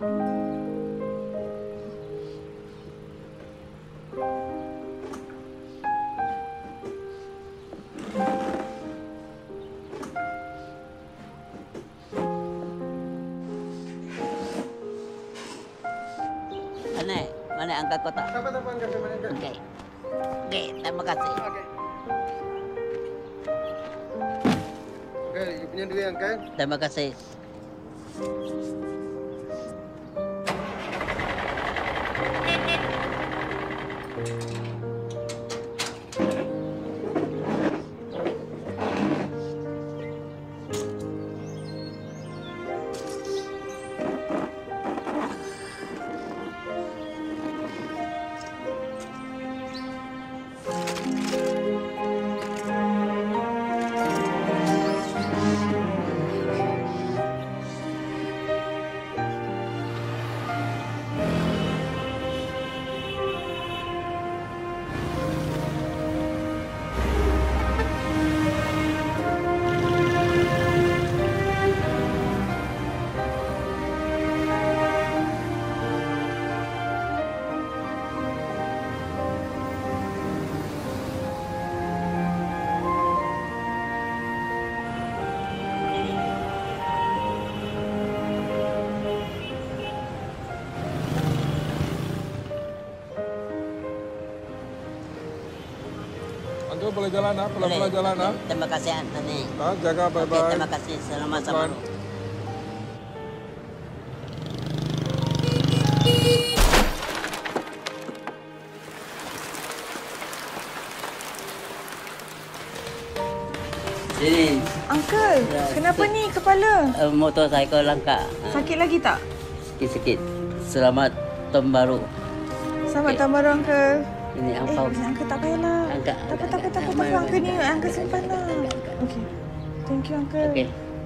Mana angka kotak? Dapat angka mana? Okey. Okey, terima kasih. Okey, you punya duit angka. Terima kasih. Uncle boleh jalan ah, pelan-pelan jalan ah. Terima kasih Anthony. Jaga bye-bye. Okay, terima kasih. Selamat sama. Sini. Uncle, kenapa ni kepala? Motorcycle langkah. Sakit lagi tak? Sikit-sikit. Selamat tahun baru. Selamat tahun baru, Uncle. Ini angpau. Uncle tak payahlah. Tak apa. Uncle ni, Uncle simpan lah. Okey. Thank you, Uncle. Okey.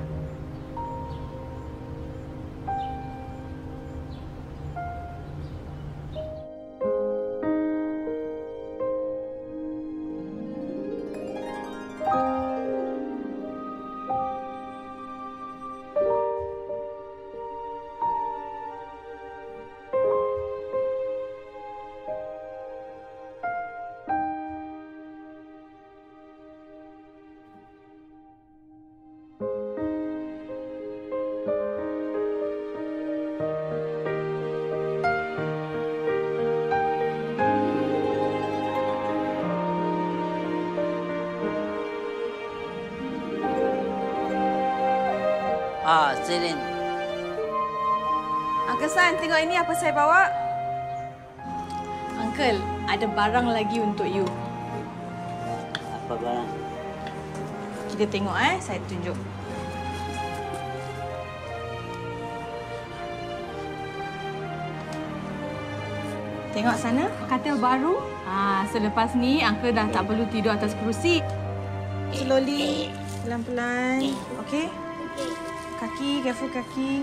Selin. Uncle San, tengok ini apa saya bawa. Uncle, ada barang lagi untuk you. Apa barang? Kita tengok saya tunjuk. Tengok sana, katil baru. Selepas ni, Uncle dah tak perlu tidur atas kerusi. Slowly, pelan-pelan. Okey? Kaki, careful kaki.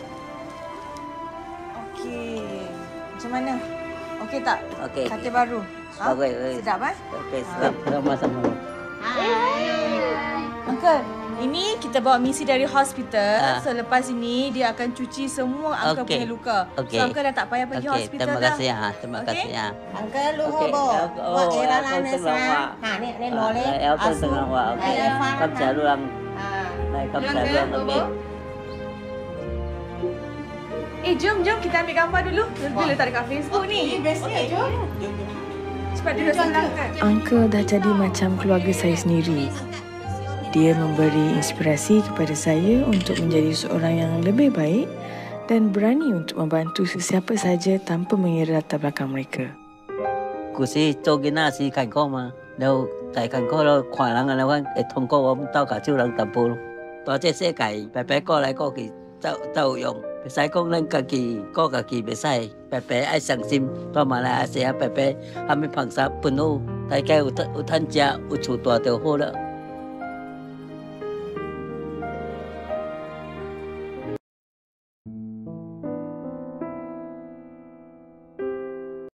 Okey. Macam mana? Okey tak? Okey. Katil baru. Okey. Sedap, Okey, sama-sama. Uncle, ini kita bawa misi dari hospital. So, lepas ini, dia akan cuci semua Uncle punya luka. Okey. So, Uncle dah tak payah pergi hospital terima dah. kasih terima kasih Uncle lu hobo. Wah, era lana sa. Ni nole. Aku senang wah. Kap jaruang. Naik kap jaruang okey. Jom kita ambil gambar dulu. Dia letak dekat Facebook ni. Bestnya jom. Cepat duduk sebelah kan. Uncle dah jadi macam keluarga saya sendiri. Dia memberi inspirasi kepada saya untuk menjadi seorang yang lebih baik dan berani untuk membantu sesiapa saja tanpa mengira latar belakang mereka. Aku si Jogina si Kanko ma. Đâu tại Kanko lo khỏa lăng là quan để thông qua ông tao cả chiêu lăng tập bộ. Đó chế xe cày, bé có lại có kỳ tao dùng. Bé sai công năng cả kỳ có cả kỳ bé sai. Bé ai sang sim, đó mà là sẽ bé hàm phẳng sa bùn ô. Tại cái thân cha chủ tòa đều hô đó.